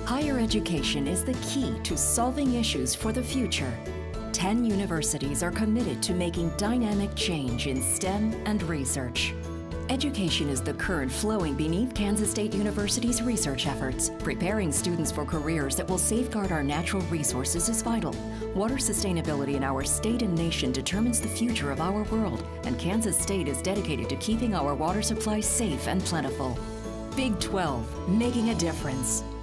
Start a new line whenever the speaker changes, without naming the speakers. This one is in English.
Higher education is the key to solving issues for the future. 10 universities are committed to making dynamic change in STEM and research. Education is the current flowing beneath Kansas State University's research efforts. Preparing students for careers that will safeguard our natural resources is vital. Water sustainability in our state and nation determines the future of our world, and Kansas State is dedicated to keeping our water supply safe and plentiful. Big 12, making a difference.